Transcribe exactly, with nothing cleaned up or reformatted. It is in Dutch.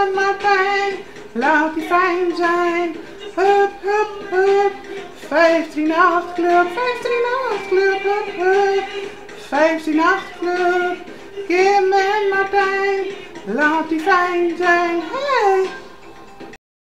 me Martijn, laat die fijn zijn. Hup, hup, hup. vijftien acht club, vijftien acht club, hup, hup. vijftien acht club, Kim en Martijn, laat die fijn zijn. Hey.